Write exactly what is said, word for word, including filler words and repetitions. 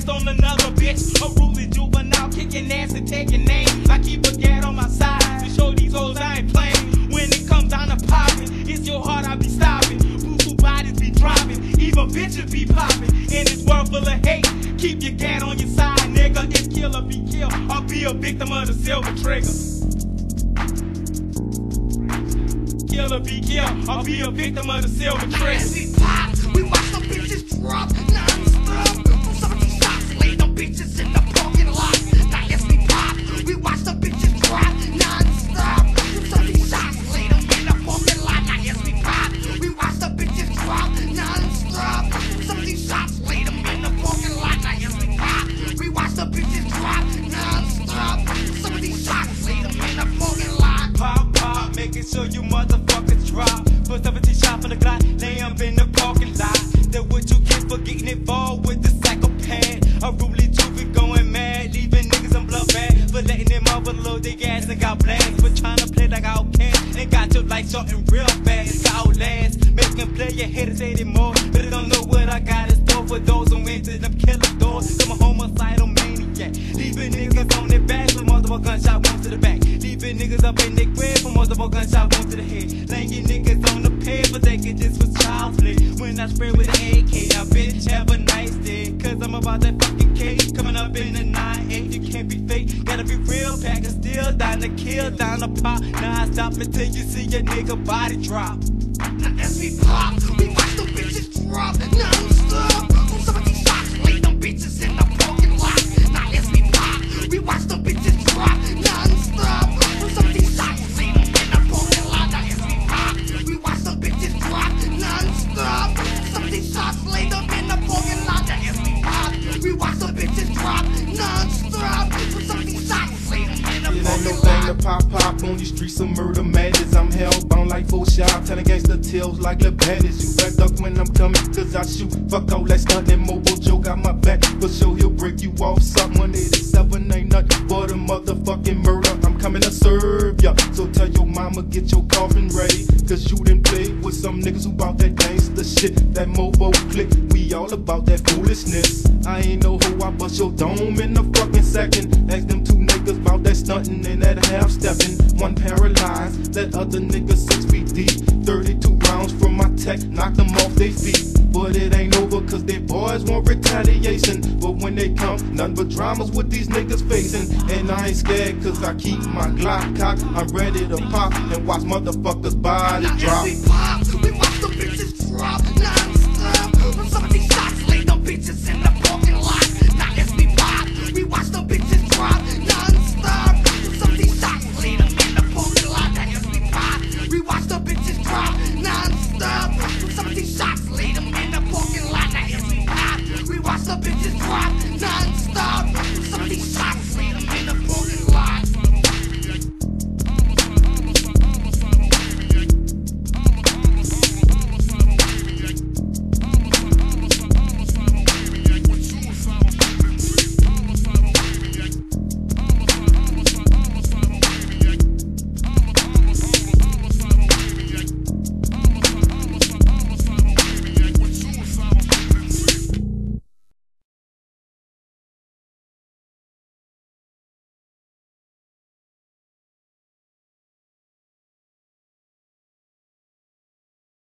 on another bitch. A ruly juvenile kicking ass and taking names. I keep a gat on my side to show these hoes I ain't playing. When it comes down to popping, it's your heart I be stopping. Boo-boo bodies be dropping, even bitches be popping. In this world full of hate, keep your gat on your side, nigga. It's kill or be killed, or be a victim of the silver trigger. Kill or be killed, or be a victim of the silver trigger. As we pop, we watch the bitches drop non-stop. From some of these shots, lay them bitches in the parking lot. Now as we pop, we watch the bitches drop non-stop. From some of these shots, lay them in the parking lot. Now as we pop, we watch the bitches drop non-stop. From some of these shots, lay them in the parking lot. Now as we pop, we watch the bitches drop non-stop. From some of these shots, lay them in the parking lot. Pop, pop, making sure you motherfuckers drop. Put seventeen shots on the Glock, lay up in the parking lot. That what you get for getting involved with the psychopath. A ruly juvie going mad, leaving niggas in blood bad. For letting them overload their gas and got blast. For trying to play like I can, and got your life shorting real fast. Got last, making play your haters hate it more. But they don't know what I got in store for those who into them killer doors. I'm a homicidal maniac, leaving niggas on their back with multiple gunshot wounds to the back. Leaving niggas up in their grave for multiple gunshot wounds to the head. Laying niggas on the pavement, but they can just was child play. When I spray with an A K, now bitch have a nice day. Cause I'm about that fucking cake, coming up in the nine eight. You can't be fake, gotta be real. Pack and still down to kill, down to pop. Now I stop until you see your nigga body drop. Now as we pop, we watch the bitches drop non-stop. From some of these shots, lay them bitches in the parking lot. Now as we pop, we watch the bitches drop non-stop. From some of these shots, lay them in the parking lot. Now as we pop, we watch the bitches drop non-stop. From some of these shots, lay them in the parking lot. Now as we pop, we watch the bitches drop non-stop. From some of these shots, lay them in the It ain't no parking thing to lot. pop pop on these streets of murder madness. I'm hellbound like full shot, telling gangster tales like the bandits. You better duck when I'm coming, cause I shoot. Fuck all that stunt and mobile joke got my back. For sure he'll break you off. Something one eighty-seven ain't nothing but a motherfucking murder. I'm coming to serve ya. So tell your mama get your coffin ready. Cause you done played with some niggas who bout that gangster shit. That mobile click, we all about that foolishness. I ain't know who I bust your dome in a fucking second. Ask them two niggas about that stunting and that half stepping. One paralyzed, that other nigga six feet deep. thirty-two rounds from my tech, knocked them off their feet. But it ain't over cause their boys want retaliation. But when they come, none but dramas with these niggas facing. And I ain't scared cause I keep my Glock cocked. I'm ready to pop and watch motherfuckers body Now drop. as we pop, we watch the bitches drop non-stop. From some of these shots, lay them bitches in the